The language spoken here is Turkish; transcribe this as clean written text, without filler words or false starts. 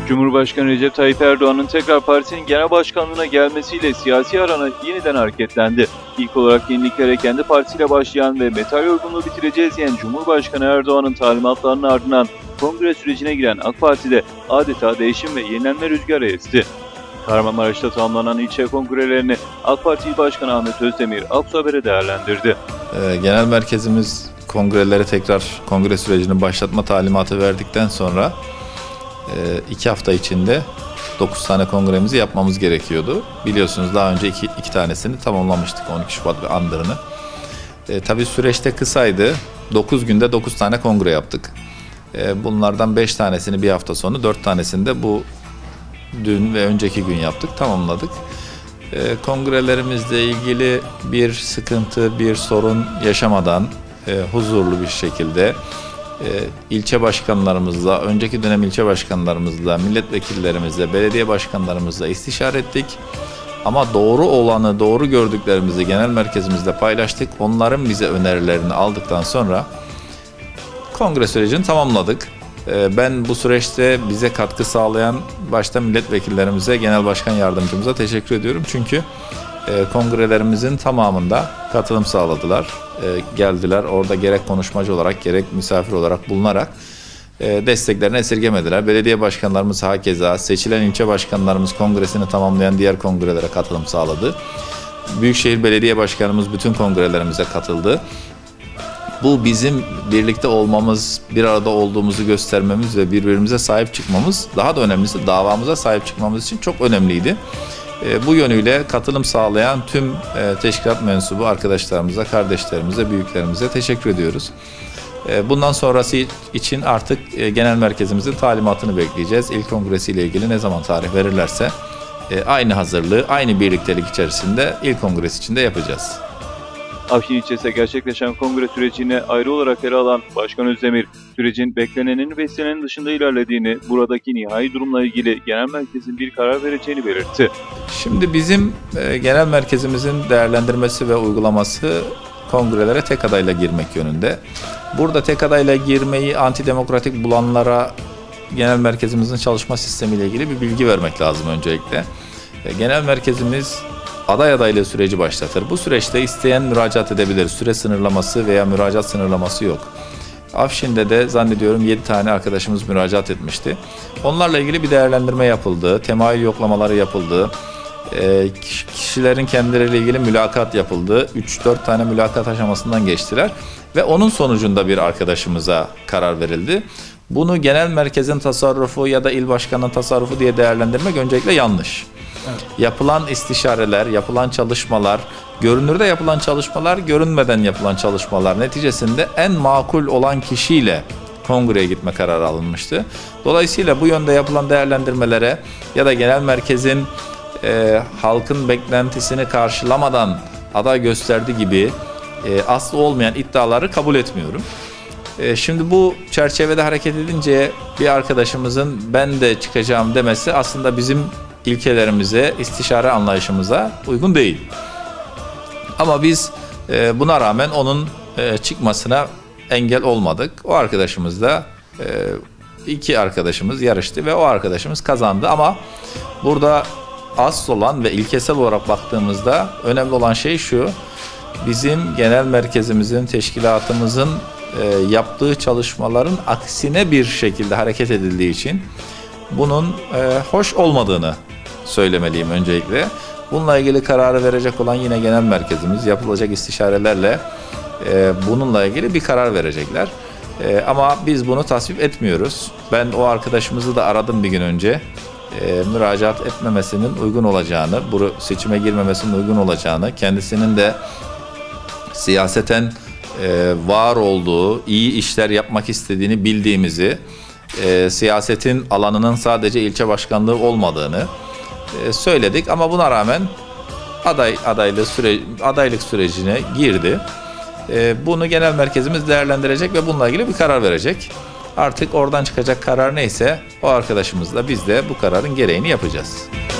Cumhurbaşkanı Recep Tayyip Erdoğan'ın tekrar partisinin genel başkanlığına gelmesiyle siyasi arana yeniden hareketlendi. İlk olarak yeniliklere kendi partisiyle başlayan ve metal yorgunluğu bitireceğiz diyen Cumhurbaşkanı Erdoğan'ın talimatlarının ardından kongre sürecine giren AK Parti'de adeta değişim ve yenilenme rüzgarı esti. Kahramanmaraş'ta tamamlanan ilçe kongrelerini AK Parti İl Başkanı Ahmet Özdemir Aksu Haber'e değerlendirdi. Genel merkezimiz kongrelere tekrar kongre sürecini başlatma talimatı verdikten sonra 2 hafta içinde 9 tane kongremizi yapmamız gerekiyordu. Biliyorsunuz daha önce iki tanesini tamamlamıştık, 12 Şubat ve andırını. Tabii süreçte kısaydı. 9 günde 9 tane kongre yaptık. Bunlardan 5 tanesini bir hafta sonu, 4 tanesini de bu dün ve önceki gün yaptık, tamamladık. Kongrelerimizle ilgili bir sıkıntı, bir sorun yaşamadan huzurlu bir şekilde ilçe başkanlarımızla, önceki dönem ilçe başkanlarımızla, milletvekillerimizle, belediye başkanlarımızla istişare ettik. Ama doğru olanı, doğru gördüklerimizi genel merkezimizde paylaştık. Onların bize önerilerini aldıktan sonra kongre sürecini tamamladık. Ben bu süreçte bize katkı sağlayan başta milletvekillerimize, genel başkan yardımcımıza teşekkür ediyorum. Çünkü kongrelerimizin tamamında katılım sağladılar. Geldiler, orada gerek konuşmacı olarak gerek misafir olarak bulunarak desteklerini esirgemediler. Belediye başkanlarımız hakeza, seçilen ilçe başkanlarımız kongresini tamamlayan diğer kongrelere katılım sağladı. Büyükşehir Belediye Başkanımız bütün kongrelerimize katıldı. Bu bizim birlikte olmamız, bir arada olduğumuzu göstermemiz ve birbirimize sahip çıkmamız, daha da önemlisi davamıza sahip çıkmamız için çok önemliydi. Bu yönüyle katılım sağlayan tüm teşkilat mensubu arkadaşlarımıza, kardeşlerimize, büyüklerimize teşekkür ediyoruz. Bundan sonrası için artık genel merkezimizin talimatını bekleyeceğiz. İl kongresiyle ilgili ne zaman tarih verirlerse aynı hazırlığı, aynı birliktelik içerisinde il kongresi için de yapacağız. Afşin ilçesinde gerçekleşen kongre sürecine ayrı olarak yer alan Başkan Özdemir, sürecin beklenenin ve istenenin dışında ilerlediğini, buradaki nihai durumla ilgili genel merkezin bir karar vereceğini belirtti. Şimdi bizim genel merkezimizin değerlendirmesi ve uygulaması kongrelere tek adayla girmek yönünde. Burada tek adayla girmeyi antidemokratik bulanlara genel merkezimizin çalışma sistemiyle ilgili bir bilgi vermek lazım öncelikle. Genel merkezimiz aday adaylığı süreci başlatır. Bu süreçte isteyen müracaat edebilir. Süre sınırlaması veya müracaat sınırlaması yok. Afşin'de de zannediyorum 7 tane arkadaşımız müracaat etmişti. Onlarla ilgili bir değerlendirme yapıldı. Temayül yoklamaları yapıldı. Kişilerin kendileriyle ilgili mülakat yapıldı. 3-4 tane mülakat aşamasından geçtiler. Ve onun sonucunda bir arkadaşımıza karar verildi. Bunu genel merkezin tasarrufu ya da il başkanının tasarrufu diye değerlendirmek öncelikle yanlış. Evet. Yapılan istişareler, yapılan çalışmalar, görünürde yapılan çalışmalar, görünmeden yapılan çalışmalar neticesinde en makul olan kişiyle kongreye gitme kararı alınmıştı. Dolayısıyla bu yönde yapılan değerlendirmelere ya da genel merkezin halkın beklentisini karşılamadan aday gösterdiği gibi aslı olmayan iddiaları kabul etmiyorum. Şimdi bu çerçevede hareket edince bir arkadaşımızın ben de çıkacağım demesi aslında bizim ilkelerimize, istişare anlayışımıza uygun değil. Ama biz buna rağmen onun çıkmasına engel olmadık. O arkadaşımız da 2 arkadaşımız yarıştı ve o arkadaşımız kazandı. Ama burada asıl olan ve ilkesel olarak baktığımızda önemli olan şey şu: bizim genel merkezimizin, teşkilatımızın yaptığı çalışmaların aksine bir şekilde hareket edildiği için bunun hoş olmadığını söylemeliyim öncelikle. Bununla ilgili kararı verecek olan yine genel merkezimiz, yapılacak istişarelerle bununla ilgili bir karar verecekler. Ama biz bunu tasvip etmiyoruz. Ben o arkadaşımızı da aradım bir gün önce. Müracaat etmemesinin uygun olacağını, bu seçime girmemesinin uygun olacağını, kendisinin de siyaseten var olduğu, iyi işler yapmak istediğini bildiğimizi, siyasetin alanının sadece ilçe başkanlığı olmadığını söyledik. Ama buna rağmen adaylık sürecine girdi. Bunu genel merkezimiz değerlendirecek ve bununla ilgili bir karar verecek. Artık oradan çıkacak karar neyse o arkadaşımızla biz de bu kararın gereğini yapacağız.